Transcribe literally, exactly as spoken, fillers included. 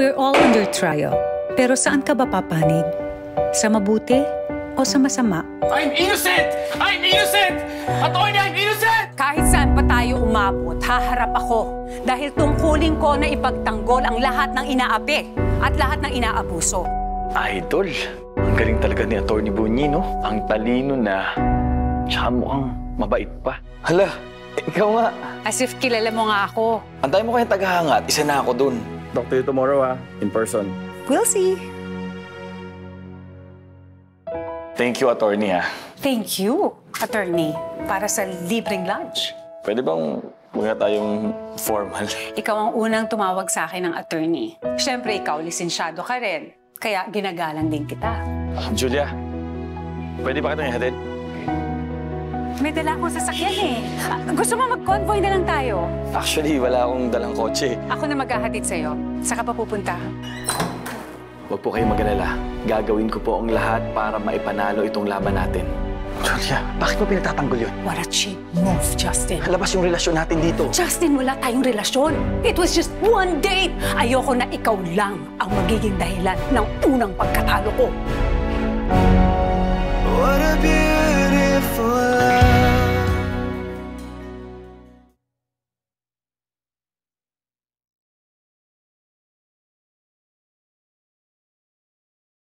We're all under trial. Pero saan ka ba papanig? Sa mabuti o sa masama? I'm innocent! I'm innocent! Attorney, I'm innocent! Kahit saan pa tayo umabot, haharap ako. Dahil tungkulin ko na ipagtanggol ang lahat ng inaapi at lahat ng inaabuso. Idol, ang galing talaga ni Attorney Bunyi, no? Ang talino na, tsaka mukhang mabait pa. Hala, ikaw nga. As if kilala mo nga ako. Antay mo kayong tagahanga at isa na ako dun. Talk to you tomorrow, ha? In person. We'll see. Thank you, Attorney, ha? Thank you, attorney, para sa libreng lunch. Pwede bang muna tayong formal? Ikaw ang unang tumawag sa akin ng attorney. Siyempre, ikaw, lisensyado ka rin. Kaya ginagalang din kita. Julia, pwede ba kitang ihatid? May dala akong sasakyan eh. Ah, gusto mo mag-convoy na lang tayo? Actually, wala akong dalang kotse. Ako na maghahatid sa'yo. Saan ka pa pupunta? Huwag po kayong mag-alala. Gagawin ko po ang lahat para maipanalo itong laban natin. Julia, bakit mo pinagtatanggol yun? What a cheap move, Justin. Halabas yung relasyon natin dito. Justin, wala tayong relasyon. It was just one date. Ayoko na ikaw lang ang magiging dahilan ng unang pagkatalo ko. What a beautiful